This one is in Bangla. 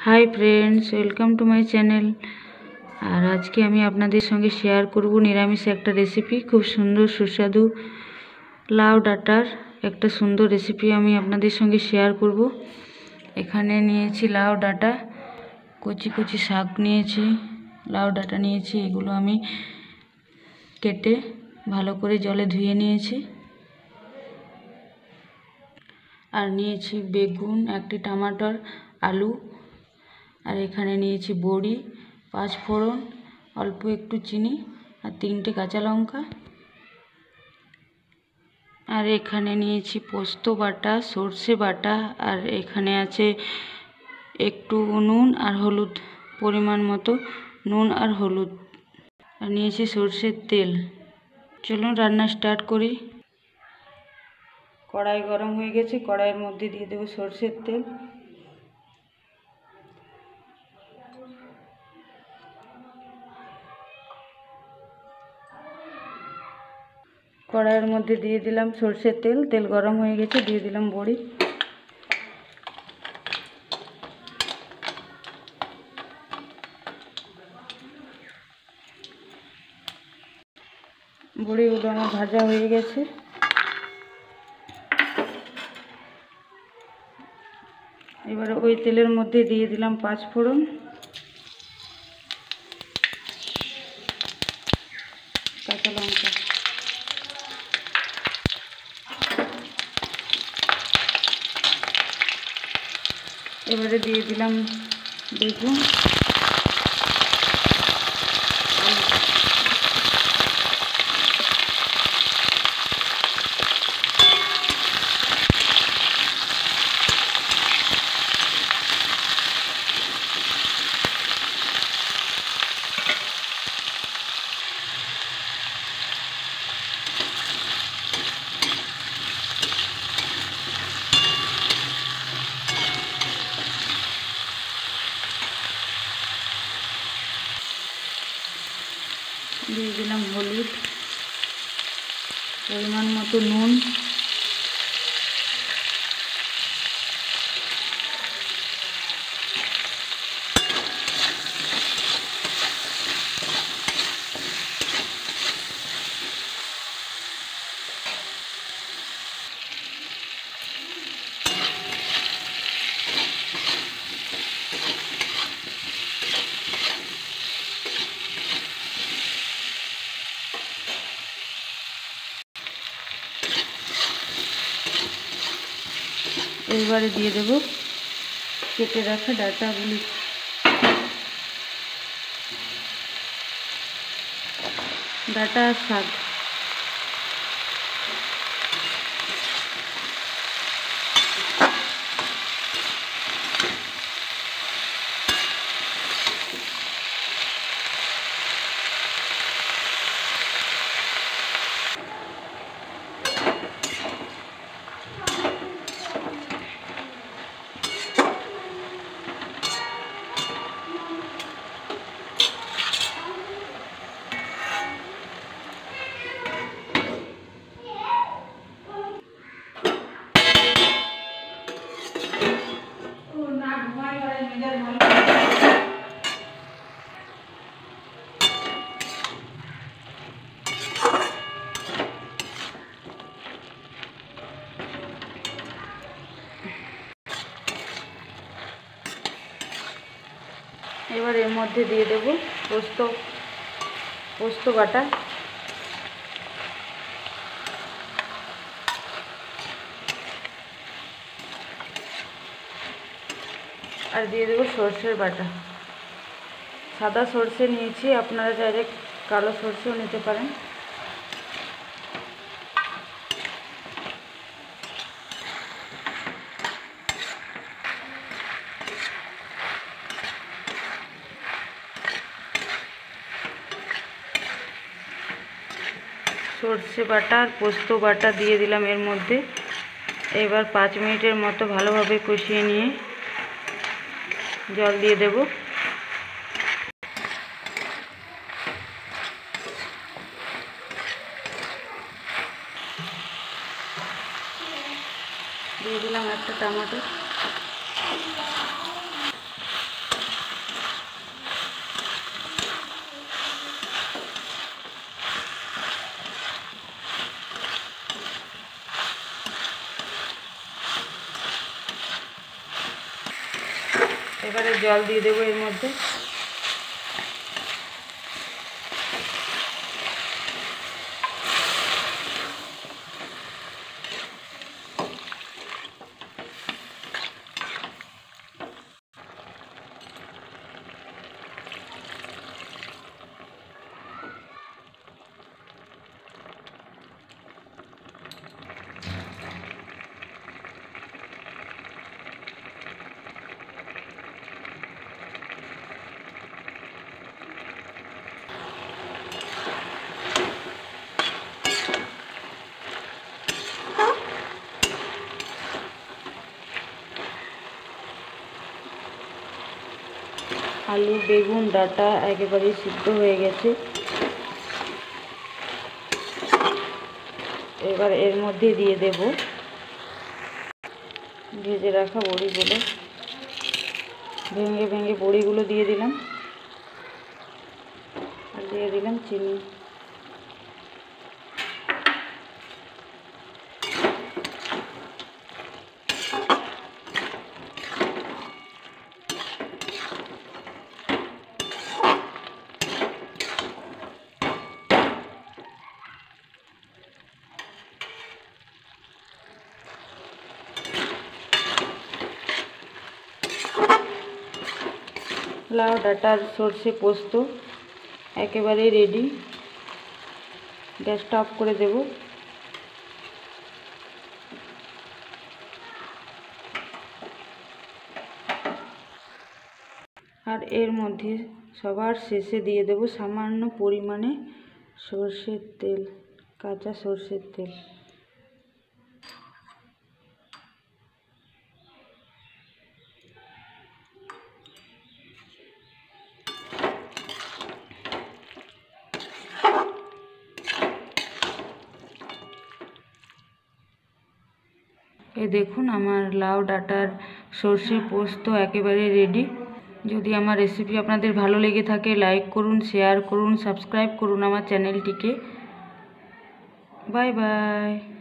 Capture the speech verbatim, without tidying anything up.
High friends, welcome to my channel. और आज के आमी आपनादेर संगे शेयर करब निरामिष एक रेसिपि, खूब सुंदर सुस्वादु लाउ डाटार एक सुंदर रेसिपि आमी आपनादेर संगे शेयर करब। एखाने नियेछि लाउ डाटा, कचि कचि शाक नियेछि, लाउ डाटा नियेछि, एगुलो आमी केटे भालो करे जले धुए नियेछि। और नियेछि बेगुन, एकटी टमाटर, आलू, और एखाने नियेछि बड़ी, पाँच फोड़न, अल्प एकटू चीनी और तीनटे काँचा लंका। और एखाने नियेछि पोस्त बाटा, सर्षे बाटा, और एखाने आछे एकटू नून और हलुद, परिमाण मतो नून और हलुद, और नियेछि सर्षेर तेल। चलुन रान्ना स्टार्ट करी। कड़ाई गरम हो गेछे, कड़ाइर मध्य दिए देब सर्षेर तेल। कड़ाइर मध्य दिए दिलाम सर्षेर तेल, तेल गरम हो गेछे, दिए दिलाम बड़ी। बड़ीगुलो आमार भाजा हो गेछे। एबारे ओई तेलेर मध्य दिए दिलाम पाँच फोड़न, काँचा लंका, एबारे दिए दिलाम बेगुन, दिए दिलाम हलुद, परिमाण मतो नून, एबारे दिए देब केटे रखा डाटागुली। डाटा और शाक, एबार एर मध्य दिए देब पोस्त पोस्त बाटा, और दिए देब सर्षेर बाटा। सादा सर्षे निয়েছি, আপনারা চাইলে কালো সরষেও নিতে পারেন। सर्षे बाटा और पोस्त बाटा दिए दिलाम एर मध्य। एबार पाँच मिनिटेर मतो भालोभाबे कषिये निये जल दिए देब। दिए दिलाम एकटा टमाटर, এবারে জল দিয়ে দেবো এর মধ্যে। আলু, বেগুন, ডাঁটা একেবারেই সিদ্ধ হয়ে গেছে। এবার এর মধ্যে দিয়ে দেব ভেজে রাখা বড়িগুলো। ভেঙে ভেঙে বড়িগুলো দিয়ে দিলাম, আর দিয়ে দিলাম চিনি। লাউ ডাঁটার সর্ষে পোস্ত একেবারে রেডি। গ্যাসটা অফ করে দেব। আর এর মধ্যে সবার শেষে দিয়ে দেব সামান্য পরিমাণে সর্ষের তেল, কাঁচা সর্ষের তেল। এই দেখুন আমার লাউ ডাঁটার সর্ষে পোস্ত একেবারে রেডি। যদি আমার রেসিপি আপনাদের ভালো লেগে থাকে লাইক করুন, শেয়ার করুন, সাবস্ক্রাইব করুন আমার চ্যানেলটিকে। Bye by.